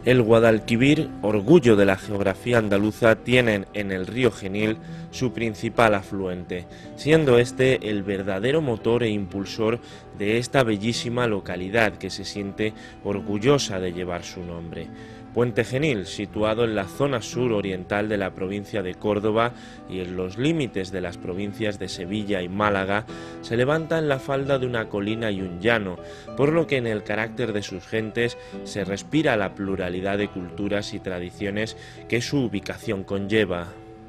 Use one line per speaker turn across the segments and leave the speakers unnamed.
El Guadalquivir, orgullo de la geografía andaluza, tiene en el río Genil su principal afluente, siendo este el verdadero motor e impulsor de esta bellísima localidad que se siente orgullosa de llevar su nombre. Puente Genil, situado en la zona suroriental de la provincia de Córdoba y en los límites de las provincias de Sevilla y Málaga, se levanta en la falda de una colina y un llano, por lo que en el carácter de sus gentes se respira la pluralidad de culturas y tradiciones que su ubicación conlleva.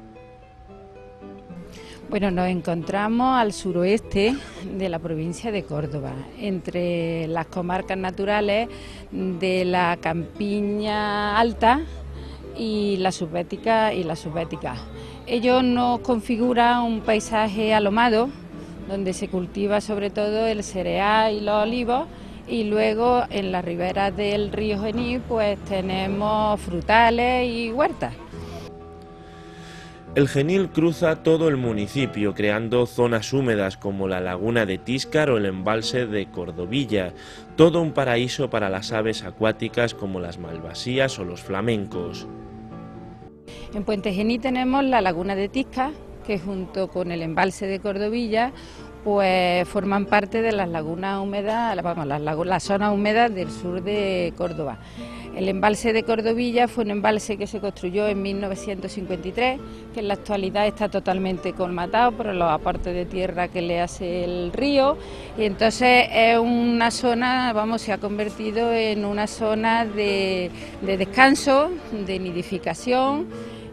Bueno, nos encontramos al suroeste de la provincia de Córdoba, entre las comarcas naturales de la Campiña Alta y la Subbética Ello nos configura un paisaje alomado, donde se cultiva sobre todo el cereal y los olivos, y luego en las riberas del río Genil pues tenemos frutales y huertas.
El Genil cruza todo el municipio, creando zonas húmedas como la laguna de Tíscar o el embalse de Cordovilla, todo un paraíso para las aves acuáticas como las malvasías o los flamencos.
En Puente Genil tenemos la laguna de Tíscar, que junto con el embalse de Cordovilla pues forman parte de las lagunas húmedas, las zonas húmedas del sur de Córdoba. El embalse de Cordovilla fue un embalse que se construyó en 1953, que en la actualidad está totalmente colmatado por los aportes de tierra que le hace el río, y entonces es una zona, se ha convertido en una zona de descanso, de nidificación,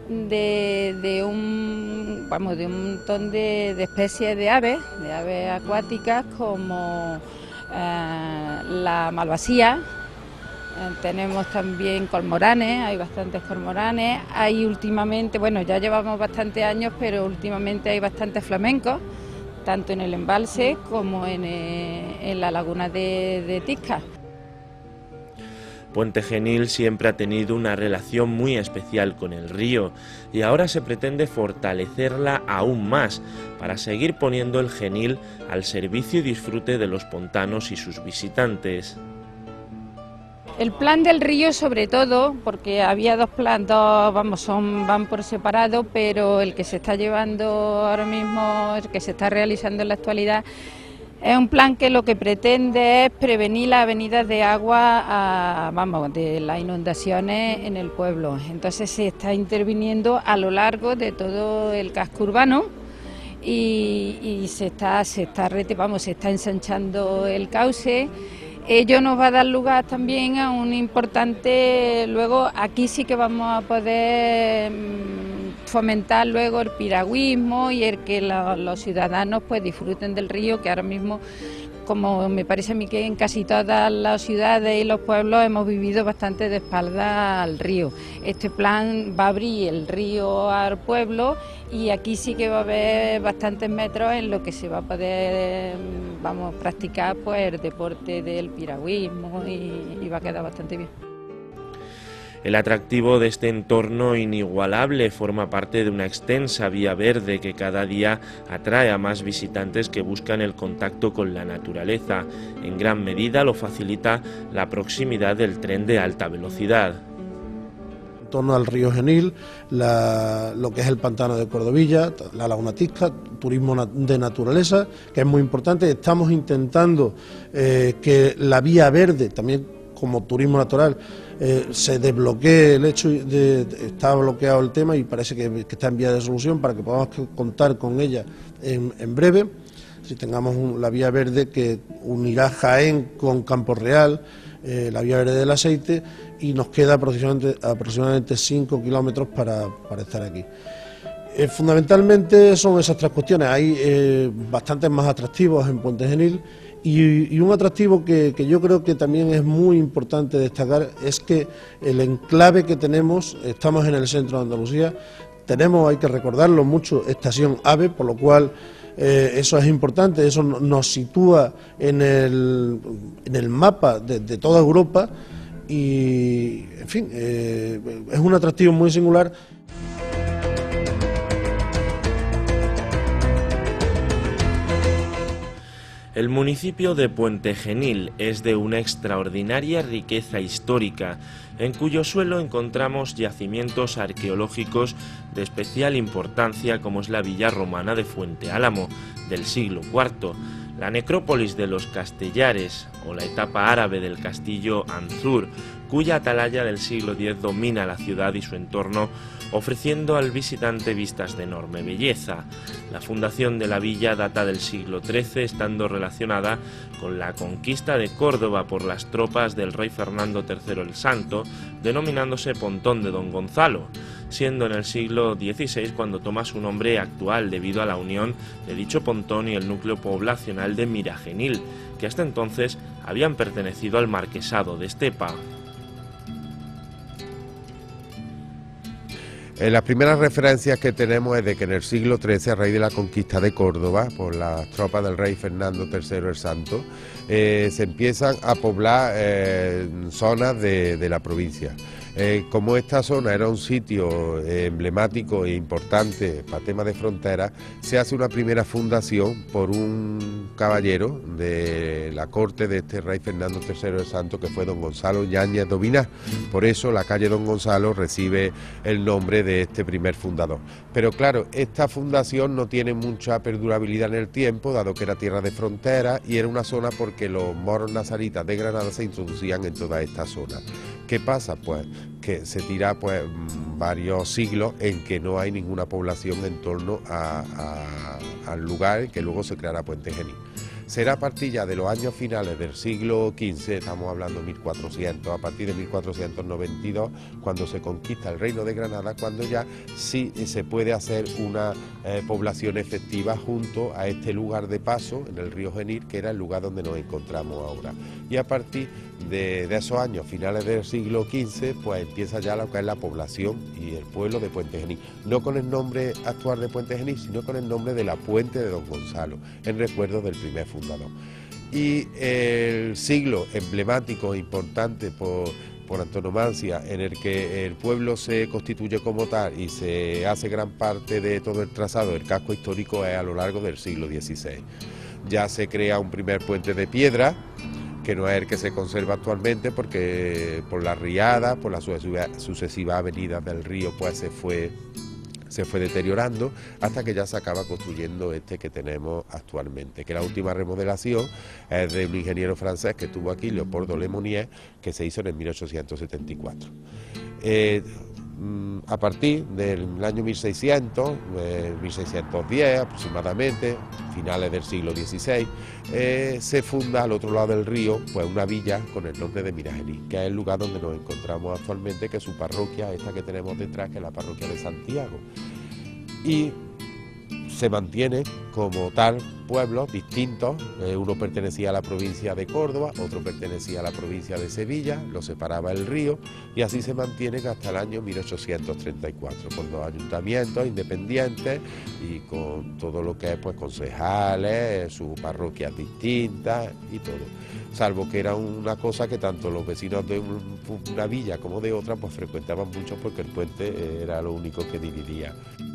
de un montón de especies de aves acuáticas como la malvasía. Tenemos también cormoranes, hay bastantes cormoranes, hay últimamente, ya llevamos bastantes años, pero últimamente hay bastantes flamencos, tanto en el embalse como en la laguna de Tíscar.
Puente Genil siempre ha tenido una relación muy especial con el río y ahora se pretende fortalecerla aún más para seguir poniendo el Genil al servicio y disfrute de los pontanos y sus visitantes.
El plan del río, sobre todo, porque había dos planes, van por separado, pero el que se está llevando ahora mismo, el que se está realizando en la actualidad, es un plan que lo que pretende es prevenir las avenidas de agua, de las inundaciones en el pueblo. Entonces se está interviniendo a lo largo de todo el casco urbano y se está ensanchando el cauce. Ello nos va a dar lugar también a un importante, luego aquí sí que vamos a poder fomentar luego el piragüismo y el que los ciudadanos pues disfruten del río, que ahora mismo, como me parece a mí que en casi todas las ciudades y los pueblos hemos vivido bastante de espalda al río. Este plan va a abrir el río al pueblo y aquí sí que va a haber bastantes metros en lo que se va a poder practicar pues el deporte del piragüismo y va a quedar bastante bien.
El atractivo de este entorno inigualable forma parte de una extensa vía verde que cada día atrae a más visitantes que buscan el contacto con la naturaleza. En gran medida lo facilita la proximidad del tren de alta velocidad.
En torno al río Genil, lo que es el pantano de Cordovilla, la laguna Tíscar, turismo de naturaleza, que es muy importante. Estamos intentando que la vía verde, también como turismo natural, se desbloquee el hecho de está bloqueado el tema y parece que está en vía de solución para que podamos contar con ella en breve. Si tengamos la vía verde que unirá Jaén con Campo Real, la vía verde del aceite, y nos queda aproximadamente 5 kilómetros para estar aquí. Fundamentalmente son esas tres cuestiones. Hay bastantes más atractivos en Puente Genil y un atractivo que yo creo que también es muy importante destacar es que el enclave que tenemos, estamos en el centro de Andalucía, hay que recordarlo mucho, estación AVE, por lo cual eso es importante, eso nos sitúa en el mapa de toda Europa y, en fin, es un atractivo muy singular.
El municipio de Puente Genil es de una extraordinaria riqueza histórica, en cuyo suelo encontramos yacimientos arqueológicos de especial importancia como es la villa romana de Fuente Álamo, del siglo IV, la necrópolis de los Castellares o la etapa árabe del castillo Anzur, cuya atalaya del siglo X domina la ciudad y su entorno, ofreciendo al visitante vistas de enorme belleza. La fundación de la villa data del siglo XIII, estando relacionada con la conquista de Córdoba por las tropas del rey Fernando III el Santo, denominándose Pontón de Don Gonzalo, siendo en el siglo XVI cuando toma su nombre actual debido a la unión de dicho pontón y el núcleo poblacional de Miragenil, que hasta entonces habían pertenecido al marquesado de Estepa.
Las primeras referencias que tenemos es de que en el siglo XIII, a raíz de la conquista de Córdoba por las tropas del rey Fernando III el Santo, se empiezan a poblar zonas de la provincia. Como esta zona era un sitio emblemático e importante para temas de frontera, se hace una primera fundación por un caballero de la corte de este rey Fernando III el Santo, que fue don Gonzalo Yáñez Dobiná. Por eso la calle Don Gonzalo recibe el nombre de este primer fundador. Pero claro, esta fundación no tiene mucha perdurabilidad en el tiempo, dado que era tierra de frontera y era una zona porque los moros nazaritas de Granada se introducían en toda esta zona. ¿Qué pasa? Pues que se tira varios siglos en que no hay ninguna población en torno al lugar que luego se creará Puente Genil. Será a partir ya de los años finales del siglo XV, estamos hablando de 1400, a partir de 1492, cuando se conquista el reino de Granada, cuando ya sí se puede hacer una población efectiva junto a este lugar de paso en el río Genil, que era el lugar donde nos encontramos ahora. Y a partir de esos años finales del siglo XV, pues empieza ya lo que es la población y el pueblo de Puente Genil, no con el nombre actual de Puente Genil, sino con el nombre de la Puente de Don Gonzalo, en recuerdo del primer fundador. Y el siglo emblemático e importante por antonomasia, en el que el pueblo se constituye como tal y se hace gran parte de todo el trazado del casco histórico, es a lo largo del siglo XVI. Ya se crea un primer puente de piedra, que no es el que se conserva actualmente, porque por la riada, por las sucesivas avenidas del río, pues se fue deteriorando hasta que ya se acaba construyendo este que tenemos actualmente, que la última remodelación es de un ingeniero francés que estuvo aquí, Leopoldo Lemonnier, que se hizo en el 1874. A partir del año 1600, 1610 aproximadamente, finales del siglo XVI, se funda al otro lado del río pues una villa con el nombre de Miragenil, que es el lugar donde nos encontramos actualmente, que es su parroquia, esta que tenemos detrás, que es la parroquia de Santiago. Y se mantiene como tal pueblos distintos, uno pertenecía a la provincia de Córdoba, otro pertenecía a la provincia de Sevilla, lo separaba el río y así se mantienen hasta el año 1834, con dos ayuntamientos independientes y con todo lo que es pues concejales, sus parroquias distintas y todo, salvo que era una cosa que tanto los vecinos de una villa como de otra pues frecuentaban mucho, porque el puente era lo único que dividía.